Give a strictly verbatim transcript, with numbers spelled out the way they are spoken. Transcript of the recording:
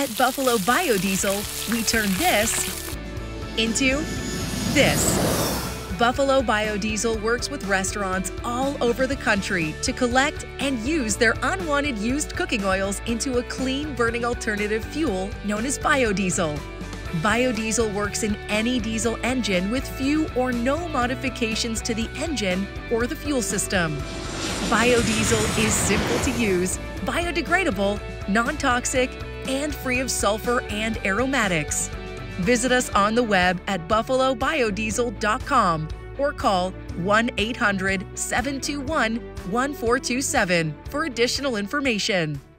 At Buffalo Biodiesel, we turn this into this. Buffalo Biodiesel works with restaurants all over the country to collect and use their unwanted used cooking oils into a clean burning alternative fuel known as biodiesel. Biodiesel works in any diesel engine with few or no modifications to the engine or the fuel system. Biodiesel is simple to use, biodegradable, non-toxic, and free of sulfur and aromatics. Visit us on the web at buffalo biodiesel dot com or call one eight hundred, seven two one, one four two seven for additional information.